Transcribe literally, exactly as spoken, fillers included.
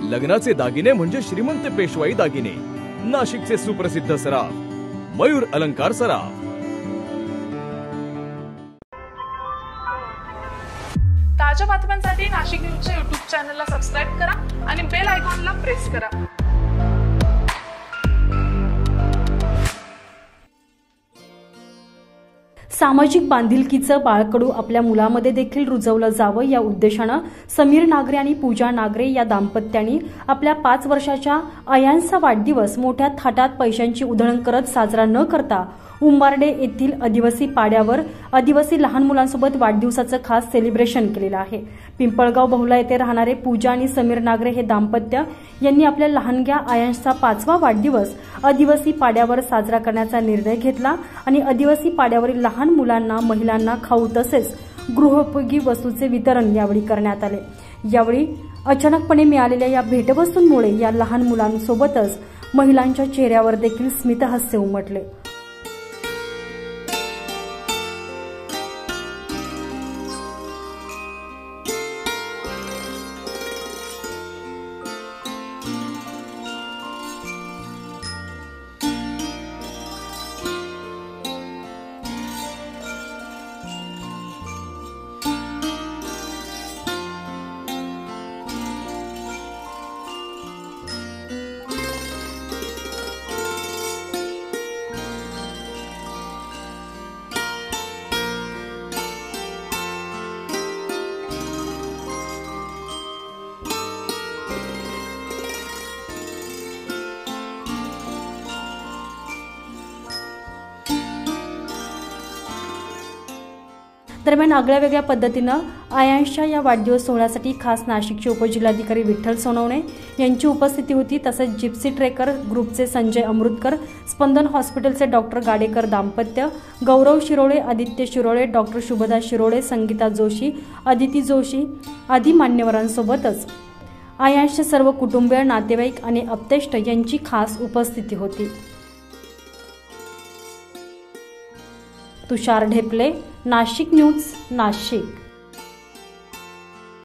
लग्नाचे दागिने म्हणजे श्रीमंत पेशवाई दागिने, नाशिकचे सुप्रसिद्ध सराफ मयूर अलंकार सराफ। ताज्या बातम्यांसाठी नाशिक न्यूजच्या यूट्यूब चॅनलला सबस्क्राइब करा आणि बेल आयकॉनला प्रेस करा। सामाजिक बांधिलकीचं बाळकडू आपल्या मुलामध्ये देखील रुजवलं जावं या उद्देशानं समीर नागरे आणि पूजा नागरे या दाम्पत्याने आपल्या पाच वर्षाच्या अयांचा वाढदिवस मोठ्या थाटात पैशांची उधळण करत साजरा न करता उंबारडे येथील आदिवासी पाड्यावर आदिवासी लहान मुलांसोबत वाढदिवसाचं खास सेलिब्रेशन केलेलं आहे। पिंपळगाव बहुला येथे राहणारे पूजा आणि समीर नागरे हे दाम्पत्य यांनी आपल्या लहानग्या आयांशचा पाचवा वाढदिवस आदिवासी पाड्यावर साजरा करण्याचा निर्णय घेतला आणि आदिवासी पाड्यावरील लहान मुलांना महिलांना खाऊ तसेच गृहोपयोगी वस्तूंचे वितरण यावेळी करण्यात आले। यावेळी अचानकपणे मिळालेल्या या भेटवस्तूंमुळे या लहान मुलांसोबतच महिलांच्या चेहऱ्यावर देखील स्मितहास्य उमटले। दरम्यान आगळ्या वेगळ्या पद्धतीनं आयांशच्या या वाढदिवस सोहळ्यासाठी खास नाशिकचे उपजिल्हाधिकारी विठ्ठल सोनवणे यांची उपस्थिती होती। तसेच जिप्सी ट्रेकर ग्रुपचे संजय अमृतकर, स्पंदन हॉस्पिटलचे डॉक्टर गाडेकर दाम्पत्य, गौरव शिरोळे, आदित्य शिरोळे, डॉक्टर शुभदा शिरोळे, संगीता जोशी, अदिती जोशी आदी मान्यवरांसोबतच आयांशचे सर्व कुटुंबीय, नातेवाईक आणि आप्तेष्ट यांची खास उपस्थिती होती। तुषार ढेपले, नाशिक न्यूज, नाशिक।